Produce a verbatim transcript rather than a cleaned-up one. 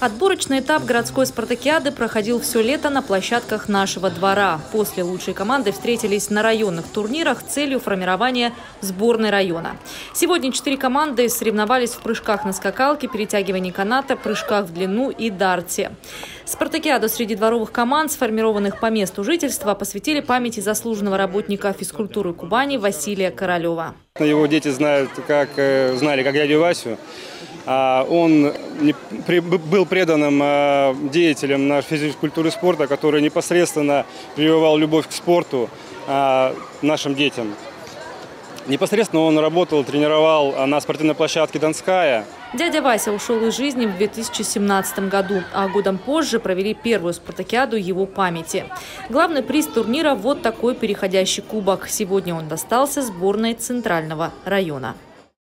Отборочный этап городской спартакиады проходил все лето на площадках нашего двора. После лучшей команды встретились на районных турнирах с целью формирования сборной района. Сегодня четыре команды соревновались в прыжках на скакалке, перетягивании каната, прыжках в длину и дарте. Спартакиаду среди дворовых команд, сформированных по месту жительства, посвятили памяти заслуженного работника физкультуры Кубани Василия Королева. Его дети знают, как, знали как дядю Васю. Он был преданным деятелем нашей физкультуры и спорта, который непосредственно прививал любовь к спорту нашим детям. Непосредственно он работал, тренировал на спортивной площадке «Донская». Дядя Вася ушел из жизни в две тысячи семнадцатом году, а годом позже провели первую спартакиаду его памяти. Главный приз турнира – вот такой переходящий кубок. Сегодня он достался сборной Центрального района.